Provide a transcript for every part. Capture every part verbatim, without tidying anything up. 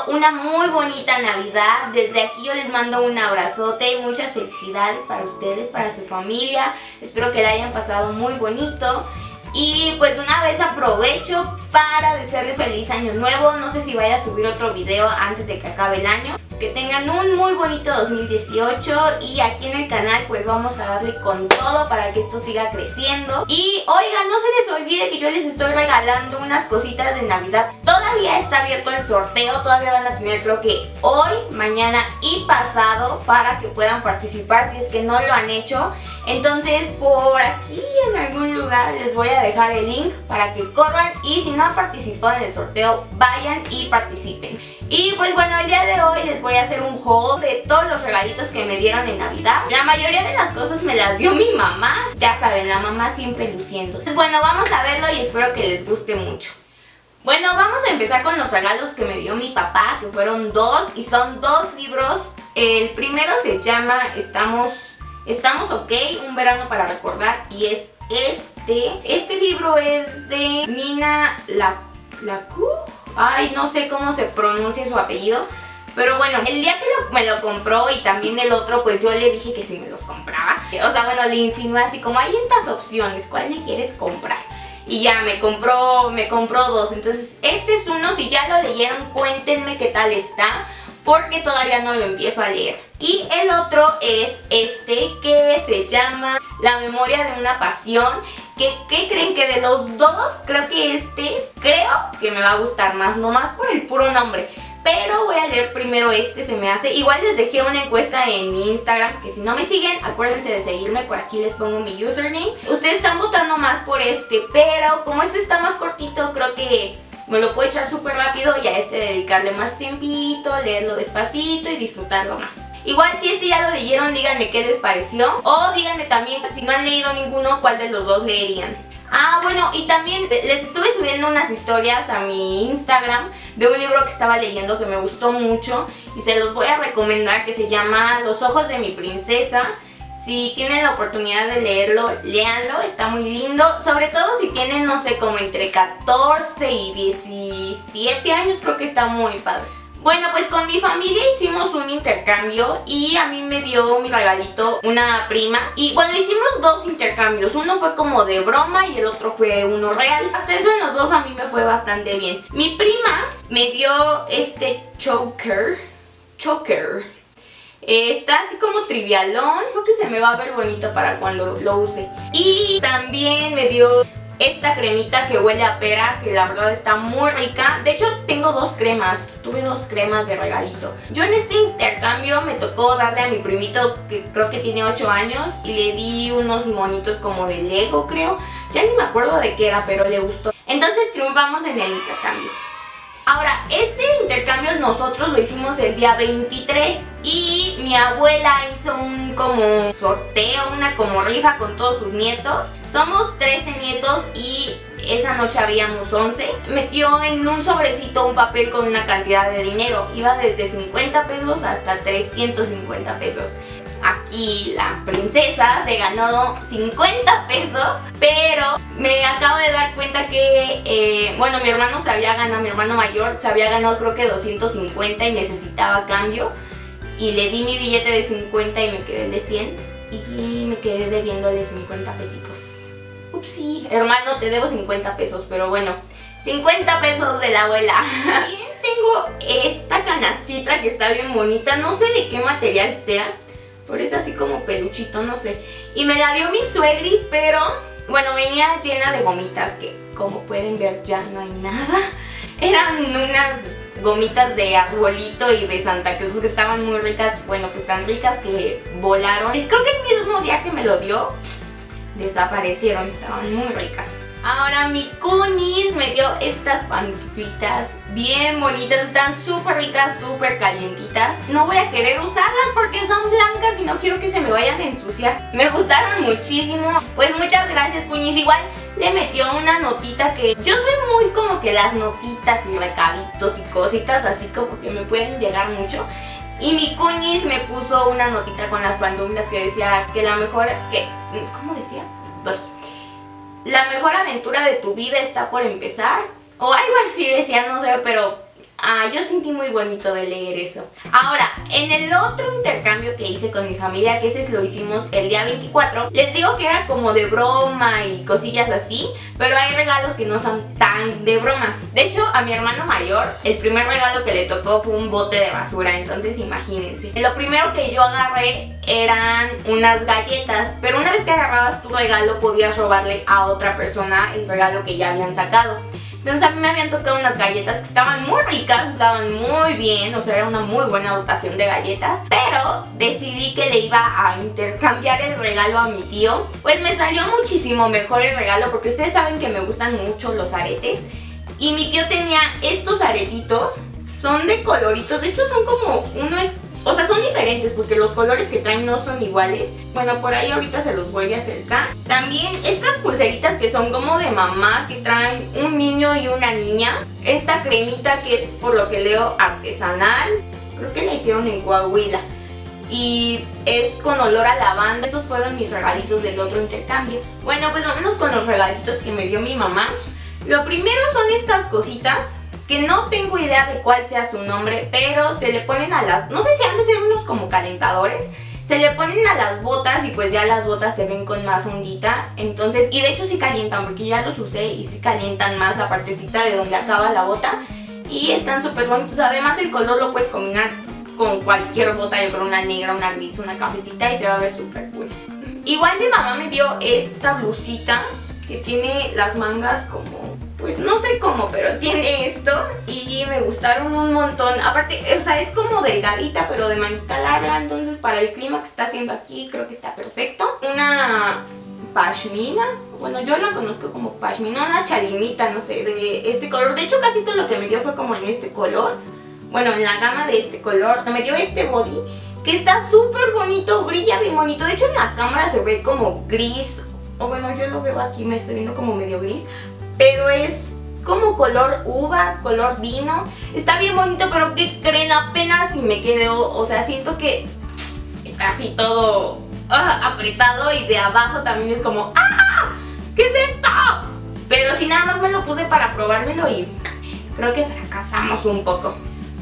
teniendo una muy bonita Navidad. Desde aquí yo les mando un abrazote y muchas felicidades para ustedes, para su familia. Espero que la hayan pasado muy bonito. Y pues una vez aprovecho para desearles feliz año nuevo. No sé si vaya a subir otro video antes de que acabe el año. Que tengan un muy bonito dos mil dieciocho. Y aquí en el canal pues vamos a darle con todo para que esto siga creciendo. Y oigan, no se les olvide que yo les estoy regalando unas cositas de Navidad. Todavía está abierto el sorteo. Todavía van a tener, creo que hoy, mañana y pasado, para que puedan participar si es que no lo han hecho. Entonces por aquí en algún lugar les voy a dejar el link para que corran, y si no han participado en el sorteo, vayan y participen. Y pues bueno, el día de hoy les voy a hacer un haul de todos los regalitos que me dieron en Navidad. La mayoría de las cosas me las dio mi mamá. Ya saben, la mamá siempre luciendo. Entonces bueno, vamos a verlo y espero que les guste mucho. Bueno, vamos a empezar con los regalos que me dio mi papá, que fueron dos, y son dos libros. El primero se llama Estamos... Estamos ok, un verano para recordar, y es este. Este libro es de Nina Lacu. Ay, no sé cómo se pronuncia su apellido. Pero bueno, el día que lo, me lo compró, y también el otro, pues yo le dije que si me los compraba. O sea, bueno, le insinué así como, hay estas opciones, ¿cuál le quieres comprar? Y ya me compró, me compró dos. Entonces este es uno, si ya lo leyeron, cuéntenme qué tal está, porque todavía no lo empiezo a leer. Y el otro es este, que se llama La memoria de una pasión. Que, ¿Qué creen? Que de los dos, creo que este, creo que me va a gustar más, nomás por el puro nombre. Pero voy a leer primero este, se me hace. Igual les dejé una encuesta en mi Instagram, que si no me siguen, acuérdense de seguirme. Por aquí les pongo mi username. Ustedes están votando más por este, pero como este está más cortito, creo que me lo puedo echar súper rápido, y a este dedicarle más tiempito, leerlo despacito y disfrutarlo más. Igual si este ya lo leyeron, díganme qué les pareció, o díganme también si no han leído ninguno, cuál de los dos leerían. Ah, bueno, y también les estuve subiendo unas historias a mi Instagram de un libro que estaba leyendo que me gustó mucho, y se los voy a recomendar, que se llama Los ojos de mi princesa. Si tienen la oportunidad de leerlo, léanlo, está muy lindo. Sobre todo si tienen, no sé, como entre catorce y diecisiete años, creo que está muy padre. Bueno, pues con mi familia hicimos un intercambio, y a mí me dio mi regalito una prima. Y bueno, hicimos dos intercambios, uno fue como de broma y el otro fue uno real. Hasta eso en los dos a mí me fue bastante bien. Mi prima me dio este choker, choker. Eh, está así como trivialón, creo que se me va a ver bonito para cuando lo use. Y también me dio esta cremita que huele a pera, que la verdad está muy rica. De hecho tengo dos cremas, tuve dos cremas de regalito. Yo en este intercambio me tocó darle a mi primito, que creo que tiene ocho años, y le di unos monitos como de Lego, creo. Ya ni me acuerdo de qué era, pero le gustó. Entonces triunfamos en el intercambio. Ahora, este intercambio nosotros lo hicimos el día veintitrés, y mi abuela hizo un como sorteo, una como rifa con todos sus nietos. Somos trece nietos y esa noche habíamos once. Metió en un sobrecito un papel con una cantidad de dinero. Iba desde cincuenta pesos hasta trescientos cincuenta pesos. Aquí la princesa se ganó cincuenta pesos, pero me acabo de dar cuenta que, eh, bueno, mi hermano se había ganado, mi hermano mayor se había ganado creo que doscientos cincuenta y necesitaba cambio. Y le di mi billete de cincuenta y me quedé el de cien, y me quedé debiéndole cincuenta pesitos. Upsi, hermano, te debo cincuenta pesos, pero bueno, cincuenta pesos de la abuela. También tengo esta canastita que está bien bonita, no sé de qué material sea, pero es así como peluchito, no sé. Y me la dio mi suegris, pero bueno, venía llena de gomitas, que como pueden ver ya no hay nada. Eran unas gomitas de arbolito y de Santa Cruz que estaban muy ricas, bueno, pues tan ricas que volaron. Y creo que el mismo día que me lo dio, desaparecieron, estaban muy ricas. Ahora mi cuñis me dio estas pantuflitas bien bonitas, están súper ricas, súper calientitas. No voy a querer usarlas porque son blancas y no quiero que se me vayan a ensuciar. Me gustaron muchísimo, pues muchas gracias cuñis. Igual le metió una notita, que yo soy muy como que las notitas y recaditos y cositas así como que me pueden llegar mucho. Y mi cuñis me puso una notita con las pantuflas que decía que la mejor, que, ¿cómo decía? Pues, la mejor aventura de tu vida está por empezar, o algo así decía, no sé, pero Ah, yo sentí muy bonito de leer eso. Ahora, en el otro intercambio que hice con mi familia, que ese lo hicimos el día veinticuatro, les digo que era como de broma y cosillas así, pero hay regalos que no son tan de broma. De hecho, a mi hermano mayor, el primer regalo que le tocó fue un bote de basura, entonces imagínense. Lo primero que yo agarré eran unas galletas, pero una vez que agarrabas tu regalo podías robarle a otra persona el regalo que ya habían sacado. Entonces a mí me habían tocado unas galletas que estaban muy ricas, estaban muy bien, o sea, era una muy buena dotación de galletas. Pero decidí que le iba a intercambiar el regalo a mi tío. Pues me salió muchísimo mejor el regalo, porque ustedes saben que me gustan mucho los aretes. Y mi tío tenía estos aretitos, son de coloritos, de hecho son como, uno es, o sea, son diferentes porque los colores que traen no son iguales. Bueno, por ahí ahorita se los voy a acercar. También estas pulseritas que son como de mamá, que traen un niño y una niña. Esta cremita que es, por lo que leo, artesanal. Creo que la hicieron en Coahuila. Y es con olor a lavanda. Esos fueron mis regalitos del otro intercambio. Bueno, pues vámonos con los regalitos que me dio mi mamá. Lo primero son estas cositas, que no tengo idea de cuál sea su nombre, pero se le ponen a las, no sé si han de ser unos como calentadores, se le ponen a las botas y pues ya las botas se ven con más ondita. Entonces, y de hecho sí calientan, porque ya los usé y sí calientan más la partecita de donde acaba la bota. Y están súper bonitos, además el color lo puedes combinar con cualquier bota, yo creo una negra, una gris, una cafecita, y se va a ver súper cool. Igual mi mamá me dio esta blusita que tiene las mangas como, pues no sé cómo, pero tiene esto y me gustaron un montón. Aparte, o sea, es como delgadita, pero de manita larga, entonces para el clima que está haciendo aquí creo que está perfecto. Una pashmina, bueno, yo la conozco como pashmina, una chalinita, no sé, de este color. De hecho, casi todo lo que me dio fue como en este color, bueno, en la gama de este color. Me dio este body que está súper bonito, brilla bien bonito. De hecho, en la cámara se ve como gris, o bueno, yo lo veo aquí, me estoy viendo como medio gris, pero es como color uva, color vino. Está bien bonito, pero ¿qué creen? Apenas si me quedó, o sea, siento que está así todo uh, apretado, y de abajo también es como ¡ah! ¿Qué es esto? Pero si nada más me lo puse para probármelo y creo que fracasamos un poco.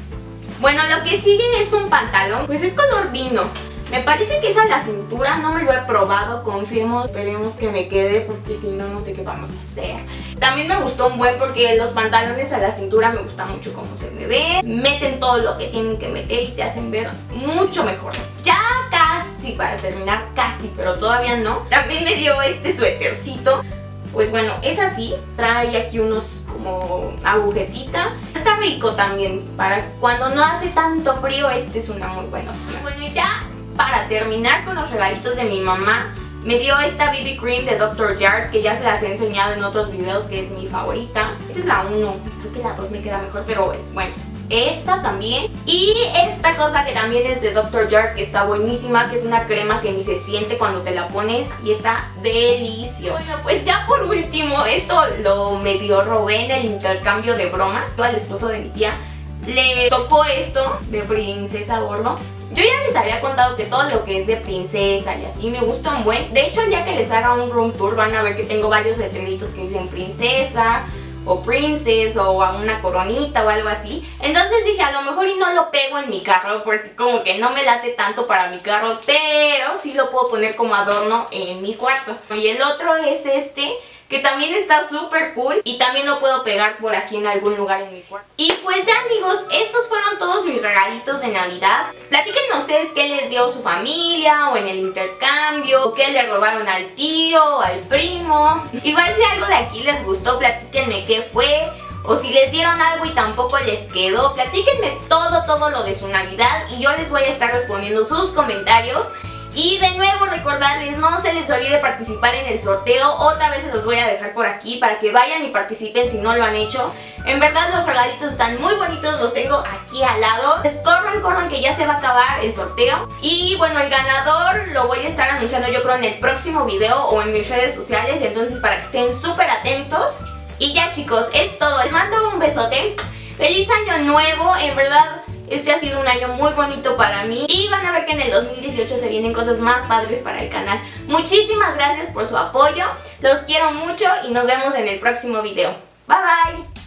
Bueno, lo que sigue es un pantalón, pues es color vino. Me parece que es a la cintura, no me lo he probado, confiemos, esperemos que me quede, porque si no, no sé qué vamos a hacer. También me gustó un buen, porque los pantalones a la cintura me gusta mucho cómo se me ve. Meten todo lo que tienen que meter y te hacen ver mucho mejor. Ya casi, para terminar, casi, pero todavía no. También me dio este suétercito. Pues bueno, es así, trae aquí unos como agujetita. Está rico también, para cuando no hace tanto frío, este es una muy buena opción. Bueno, y ya para terminar con los regalitos de mi mamá, me dio esta B B Cream de doctor Jart, que ya se las he enseñado en otros videos, que es mi favorita. Esta es la uno, creo que la dos me queda mejor, pero bueno, esta también. Y esta cosa que también es de doctor Jart, que está buenísima, que es una crema que ni se siente cuando te la pones y está deliciosa. Bueno, pues ya por último, esto lo medio robé en el intercambio de broma. Yo al esposo de mi tía le tocó esto de princesa gordo. Yo ya les había contado que todo lo que es de princesa y así me gusta un buen. De hecho, el día que les haga un room tour van a ver que tengo varios letreritos que dicen princesa o princess o a una coronita o algo así. Entonces dije, a lo mejor y no lo pego en mi carro, porque como que no me late tanto para mi carro, pero sí lo puedo poner como adorno en mi cuarto. Y el otro es este, que también está súper cool, y también lo puedo pegar por aquí en algún lugar en mi cuarto. Y pues ya, amigos, estos fueron todos mis regalitos de Navidad. Platíquenme ustedes qué les dio su familia o en el intercambio, o qué le robaron al tío o al primo. Igual si algo de aquí les gustó, platíquenme qué fue, o si les dieron algo y tampoco les quedó. Platíquenme todo, todo lo de su Navidad, y yo les voy a estar respondiendo sus comentarios. Y de nuevo recordarles, no se les olvide participar en el sorteo. Otra vez se los voy a dejar por aquí para que vayan y participen si no lo han hecho. En verdad los regalitos están muy bonitos, los tengo aquí al lado. Pues corran, corran, que ya se va a acabar el sorteo. Y bueno, el ganador lo voy a estar anunciando yo creo en el próximo video o en mis redes sociales. Entonces para que estén súper atentos. Y ya, chicos, es todo. Les mando un besote. ¡Feliz año nuevo! En verdad, este ha sido un año muy bonito para mí, y van a ver que en el dos mil dieciocho se vienen cosas más padres para el canal. Muchísimas gracias por su apoyo, los quiero mucho y nos vemos en el próximo video. Bye bye.